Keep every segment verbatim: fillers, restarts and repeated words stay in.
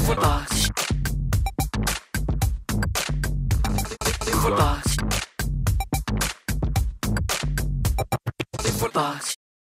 Footbox. Footbox. Footbox.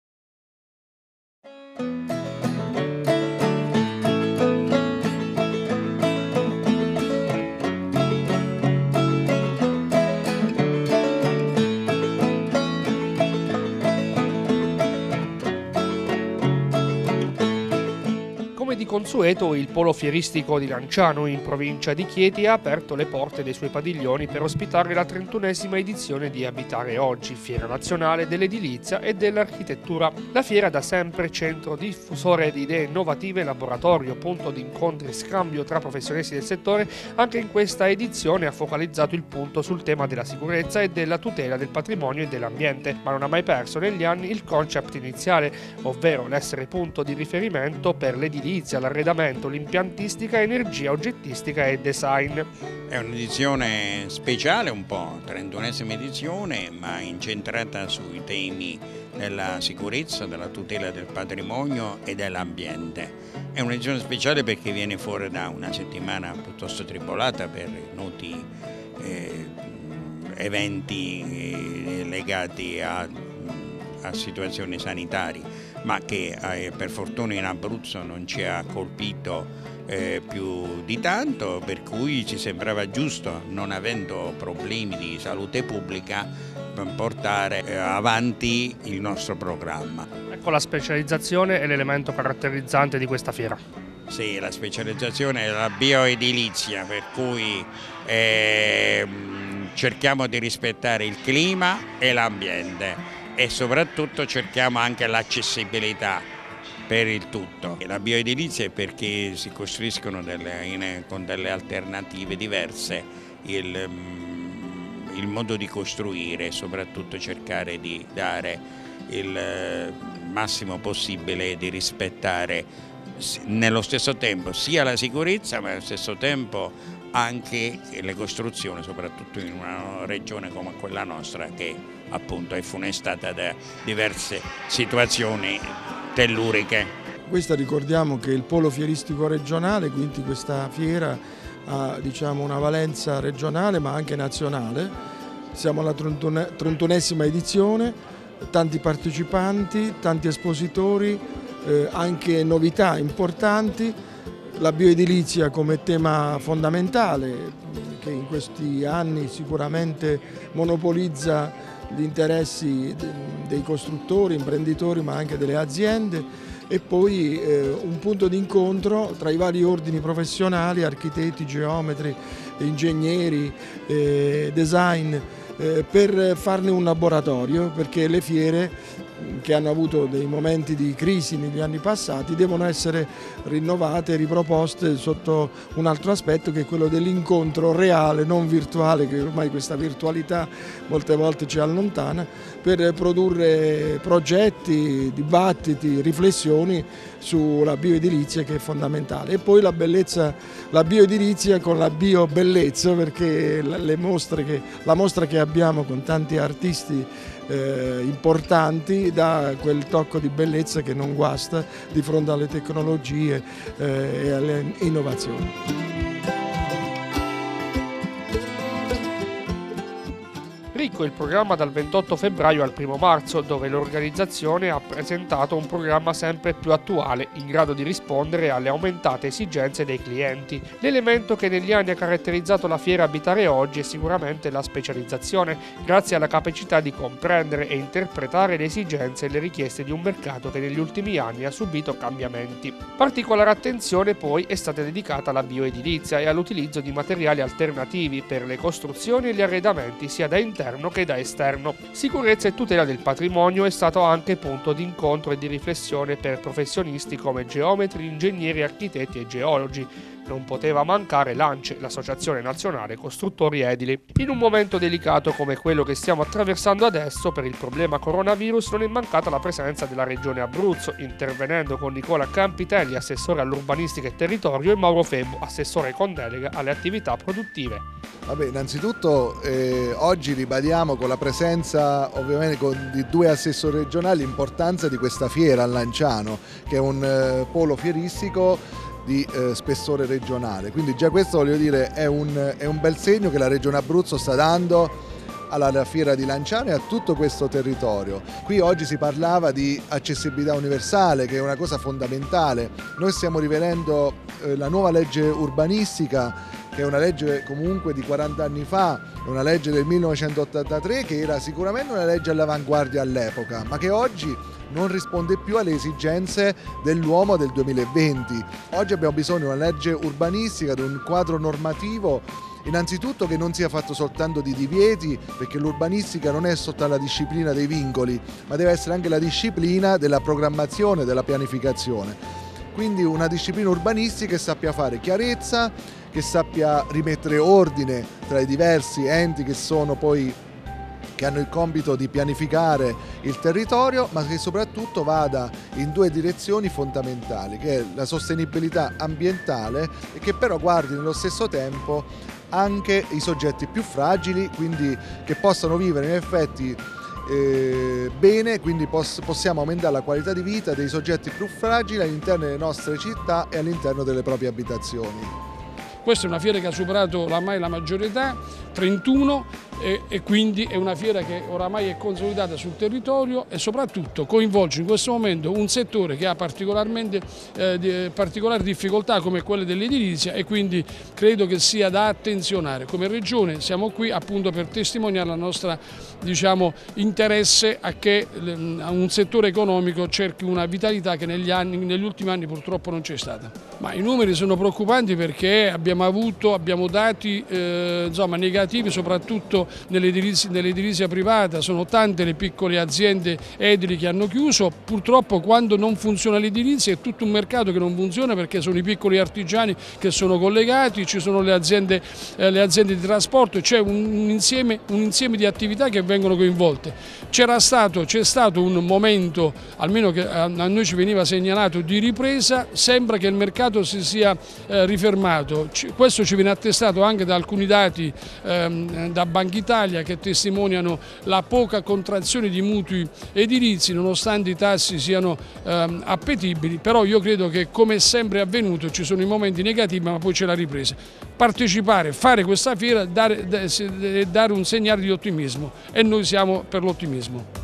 Come di consueto, il polo fieristico di Lanciano, in provincia di Chieti, ha aperto le porte dei suoi padiglioni per ospitare la trentunesima edizione di Abitare Oggi, fiera nazionale dell'edilizia e dell'architettura. La fiera, da sempre centro diffusore di idee innovative, laboratorio, punto di incontri e scambio tra professionisti del settore, anche in questa edizione ha focalizzato il punto sul tema della sicurezza e della tutela del patrimonio e dell'ambiente, ma non ha mai perso negli anni il concept iniziale, ovvero l'essere punto di riferimento per l'edilizia, l'arredamento, l'impiantistica, energia, oggettistica e design. È un'edizione speciale un po', trentunesima edizione, ma incentrata sui temi della sicurezza, della tutela del patrimonio e dell'ambiente. È un'edizione speciale perché viene fuori da una settimana piuttosto tribolata per noti eh, eventi eh, legati a, a situazioni sanitarie, ma che eh, per fortuna in Abruzzo non ci ha colpito eh, più di tanto, per cui ci sembrava giusto, non avendo problemi di salute pubblica, portare eh, avanti il nostro programma. Ecco, la specializzazione è l'elemento caratterizzante di questa fiera. Sì, la specializzazione è la bioedilizia, per cui eh, cerchiamo di rispettare il clima e l'ambiente, e soprattutto cerchiamo anche l'accessibilità per il tutto. La bioedilizia è perché si costruiscono delle, in, con delle alternative diverse il, il modo di costruire e soprattutto cercare di dare il massimo possibile, di rispettare nello stesso tempo sia la sicurezza ma allo stesso tempo anche le costruzioni, soprattutto in una regione come quella nostra che appunto è funestata da diverse situazioni telluriche. Questa ricordiamo che è il polo fieristico regionale, quindi questa fiera ha, diciamo, una valenza regionale ma anche nazionale. Siamo alla trentunesima edizione, tanti partecipanti, tanti espositori, eh, anche novità importanti. La bioedilizia come tema fondamentale che in questi anni sicuramente monopolizza gli interessi dei costruttori, imprenditori ma anche delle aziende, e poi eh, un punto di incontro tra i vari ordini professionali, architetti, geometri, ingegneri, eh, design, eh, per farne un laboratorio, perché le fiere che hanno avuto dei momenti di crisi negli anni passati devono essere rinnovate, riproposte sotto un altro aspetto che è quello dell'incontro reale, non virtuale, che ormai questa virtualità molte volte ci allontana, per produrre progetti, dibattiti, riflessioni sulla bioedilizia, che è fondamentale. E poi la bellezza, la bioedilizia con la biobellezza, perché le mostre che, la mostra che abbiamo con tanti artisti eh, importanti dà quel tocco di bellezza che non guasta di fronte alle tecnologie eh, e alle innovazioni. Ricco il programma dal ventotto febbraio al primo marzo, dove l'organizzazione ha presentato un programma sempre più attuale, in grado di rispondere alle aumentate esigenze dei clienti. L'elemento che negli anni ha caratterizzato la fiera Abitare Oggi è sicuramente la specializzazione, grazie alla capacità di comprendere e interpretare le esigenze e le richieste di un mercato che negli ultimi anni ha subito cambiamenti. Particolare attenzione poi è stata dedicata alla bioedilizia e all'utilizzo di materiali alternativi per le costruzioni e gli arredamenti sia da interno che da esterno. Sicurezza e tutela del patrimonio è stato anche punto di incontro e di riflessione per professionisti come geometri, ingegneri, architetti e geologi. Non poteva mancare l'ANCE, l'Associazione Nazionale Costruttori Edili. In un momento delicato come quello che stiamo attraversando adesso per il problema coronavirus, non è mancata la presenza della Regione Abruzzo, intervenendo con Nicola Campitelli, assessore all'urbanistica e territorio, e Mauro Febbo, assessore con delega alle attività produttive. Vabbè, innanzitutto eh, oggi ribadiamo con la presenza ovviamente con, di due assessori regionali l'importanza di questa fiera a Lanciano, che è un eh, polo fieristico di eh, spessore regionale. Quindi già questo, voglio dire, è un, è un bel segno che la Regione Abruzzo sta dando alla fiera di Lanciano e a tutto questo territorio. Qui oggi si parlava di accessibilità universale, che è una cosa fondamentale. Noi stiamo rivedendo eh, la nuova legge urbanistica, che è una legge comunque di quaranta anni fa, è una legge del millenovecentottantatré, che era sicuramente una legge all'avanguardia all'epoca, ma che oggi non risponde più alle esigenze dell'uomo del duemilaventi. Oggi abbiamo bisogno di una legge urbanistica, di un quadro normativo, innanzitutto che non sia fatto soltanto di divieti, perché l'urbanistica non è soltanto la disciplina dei vincoli, ma deve essere anche la disciplina della programmazione, della pianificazione. Quindi una disciplina urbanistica che sappia fare chiarezza, che sappia rimettere ordine tra i diversi enti che sono poi che hanno il compito di pianificare il territorio, ma che soprattutto vada in due direzioni fondamentali, che è la sostenibilità ambientale e che però guardi nello stesso tempo anche i soggetti più fragili, quindi che possano vivere in effetti eh, bene, quindi poss- possiamo aumentare la qualità di vita dei soggetti più fragili all'interno delle nostre città e all'interno delle proprie abitazioni. Questa è una fiera che ha superato oramai la maggiore età, trentuno, e, e quindi è una fiera che oramai è consolidata sul territorio e soprattutto coinvolge in questo momento un settore che ha particolarmente eh, di, particolari difficoltà come quelle dell'edilizia, e quindi credo che sia da attenzionare. Come Regione siamo qui appunto per testimoniare la nostra, diciamo, interesse a che un settore economico cerchi una vitalità che negli, anni, negli ultimi anni purtroppo non c'è stata. Ma i numeri sono preoccupanti perché abbiamo avuto abbiamo dati eh, insomma, negativi soprattutto nell'edilizia, nell'edilizia privata. Sono tante le piccole aziende edili che hanno chiuso. Purtroppo quando non funziona l'edilizia è tutto un mercato che non funziona, perché sono i piccoli artigiani che sono collegati, ci sono le aziende, eh, le aziende di trasporto, c'è un, un, insieme, un insieme di attività che vengono coinvolte. C'era stato, c'è stato un momento, almeno che a, a noi ci veniva segnalato, di ripresa. Sembra che il mercato si sia eh, rifermato. C- questo ci viene attestato anche da alcuni dati ehm, da Banca Italia che testimoniano la poca contrazione di mutui edilizi nonostante i tassi siano ehm, appetibili, però io credo che, come è sempre avvenuto, ci sono i momenti negativi ma poi c'è la ripresa. Partecipare, fare questa fiera, dare, dare un segnale di ottimismo, e noi siamo per l'ottimismo.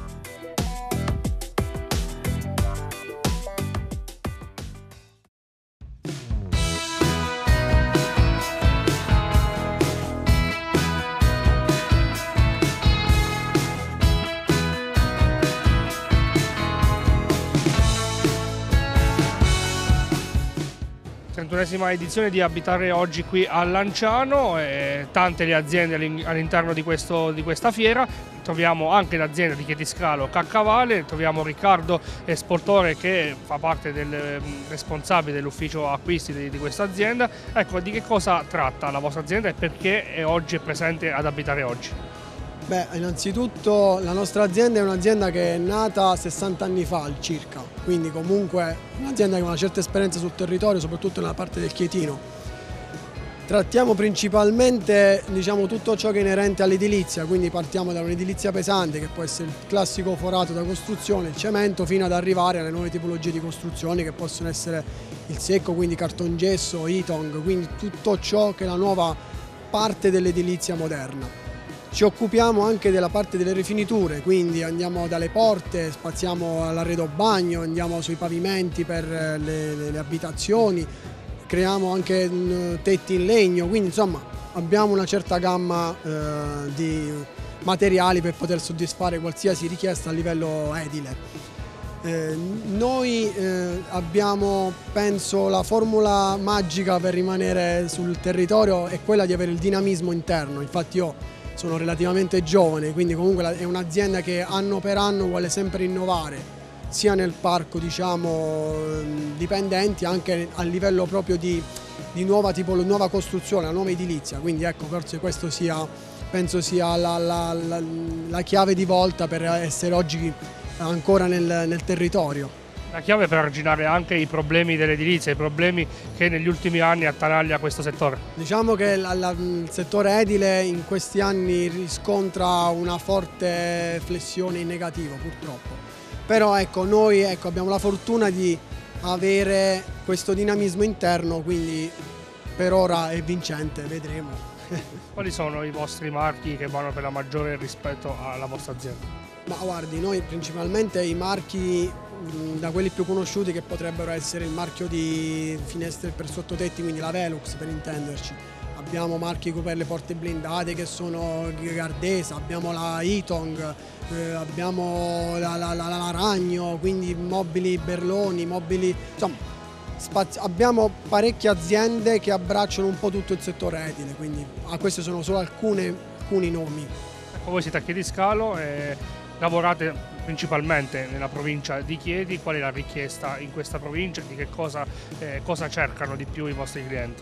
trentunesima edizione di Abitare Oggi qui a Lanciano, e tante le aziende all'interno di, questo, di questa fiera. Troviamo anche l'azienda di Chietiscalo Caccavale, troviamo Riccardo Esportore che fa parte del responsabile dell'ufficio acquisti di, di questa azienda. Ecco, di che cosa tratta la vostra azienda e perché è oggi è presente ad Abitare Oggi? Beh, innanzitutto la nostra azienda è un'azienda che è nata sessanta anni fa circa, quindi comunque un'azienda che ha una certa esperienza sul territorio, soprattutto nella parte del Chietino. Trattiamo principalmente, diciamo, tutto ciò che è inerente all'edilizia, quindi partiamo da un'edilizia pesante che può essere il classico forato da costruzione, il cemento, fino ad arrivare alle nuove tipologie di costruzioni che possono essere il secco, quindi cartongesso, Ytong, quindi tutto ciò che è la nuova parte dell'edilizia moderna. Ci occupiamo anche della parte delle rifiniture, quindi andiamo dalle porte, spaziamo all'arredo bagno, andiamo sui pavimenti per le, le, le abitazioni, creiamo anche tetti in legno, quindi insomma abbiamo una certa gamma eh, di materiali per poter soddisfare qualsiasi richiesta a livello edile. Eh, noi eh, abbiamo, penso, la formula magica per rimanere sul territorio è quella di avere il dinamismo interno. Infatti io sono relativamente giovane, quindi comunque è un'azienda che anno per anno vuole sempre innovare, sia nel parco, diciamo, dipendenti, anche a livello proprio di, di nuova, tipo, nuova costruzione, la nuova edilizia. Quindi ecco, forse questo sia, penso sia la, la, la, la chiave di volta per essere oggi ancora nel, nel territorio. La chiave per arginare anche i problemi dell'edilizia, i problemi che negli ultimi anni attanaglia questo settore. Diciamo che la, la, il settore edile in questi anni riscontra una forte flessione in negativo, purtroppo. Però ecco, noi ecco, abbiamo la fortuna di avere questo dinamismo interno, quindi per ora è vincente, vedremo. Quali sono i vostri marchi che vanno per la maggiore rispetto alla vostra azienda? Ma guardi, noi principalmente i marchi mh, da quelli più conosciuti, che potrebbero essere il marchio di finestre per sottotetti, quindi la Velux per intenderci. Abbiamo marchi per le porte blindate che sono Gardesa, abbiamo la Itong, eh, abbiamo la, la, la, la Ragno, quindi mobili Berloni, mobili, insomma, spazio, abbiamo parecchie aziende che abbracciano un po' tutto il settore edile, quindi ah, questi sono solo alcune, alcuni nomi. Ecco, voi siete a Chiediscalo e lavorate principalmente nella provincia di Chieti. Qual è la richiesta in questa provincia? Di che cosa, eh, cosa cercano di più i vostri clienti?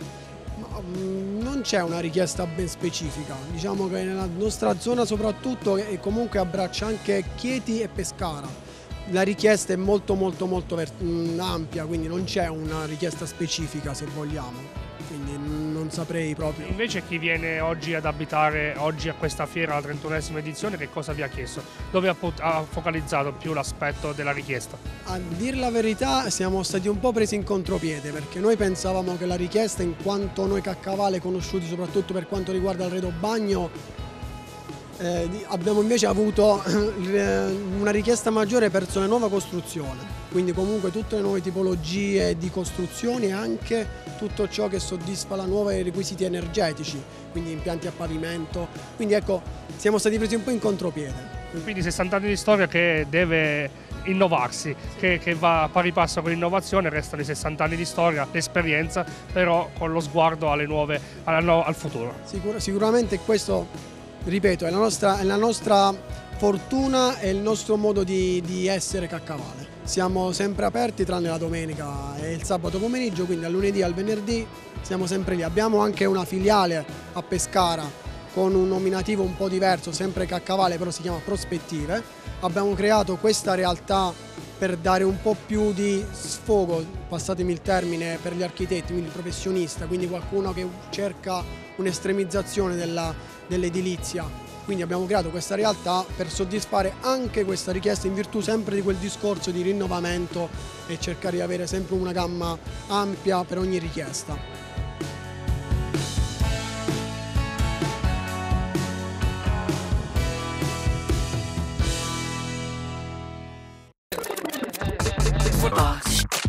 Non c'è una richiesta ben specifica, diciamo che nella nostra zona soprattutto, e comunque abbraccia anche Chieti e Pescara, la richiesta è molto molto molto ampia, quindi non c'è una richiesta specifica, se vogliamo, quindi non saprei proprio. Invece chi viene oggi ad abitare oggi a questa fiera, la trentunesima edizione, che cosa vi ha chiesto? Dove ha, ha focalizzato più l'aspetto della richiesta? A dir la verità siamo stati un po' presi in contropiede, perché noi pensavamo che la richiesta, in quanto noi Caccavale conosciuti soprattutto per quanto riguarda l'arredo bagno, eh, abbiamo invece avuto una richiesta maggiore verso la nuova costruzione, quindi comunque tutte le nuove tipologie di costruzioni e anche tutto ciò che soddisfa la nuova requisiti energetici, quindi impianti a pavimento, quindi ecco, siamo stati presi un po' in contropiede. Quindi sessanta anni di storia che deve innovarsi, che, che va a pari passo con l'innovazione, restano i sessanta anni di storia, l'esperienza, però con lo sguardo alle nuove, al, al futuro. Sicur- sicuramente questo, ripeto, è la nostra, è la nostra fortuna e il nostro modo di, di essere Caccavale. Siamo sempre aperti tranne la domenica e il sabato pomeriggio, quindi dal lunedì al venerdì siamo sempre lì. Abbiamo anche una filiale a Pescara con un nominativo un po' diverso, sempre Caccavale, però si chiama Prospettive. Abbiamo creato questa realtà per dare un po' più di sfogo, passatemi il termine, per gli architetti, quindi il professionista, quindi qualcuno che cerca un'estremizzazione della, dell'edilizia. Quindi abbiamo creato questa realtà per soddisfare anche questa richiesta, in virtù sempre di quel discorso di rinnovamento e cercare di avere sempre una gamma ampia per ogni richiesta. Footbox.